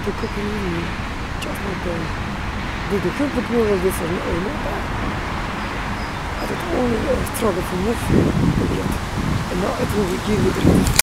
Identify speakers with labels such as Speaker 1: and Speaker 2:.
Speaker 1: the cooking just like the cookbook novel this and I don't only struggle for moving yet and now it will give you the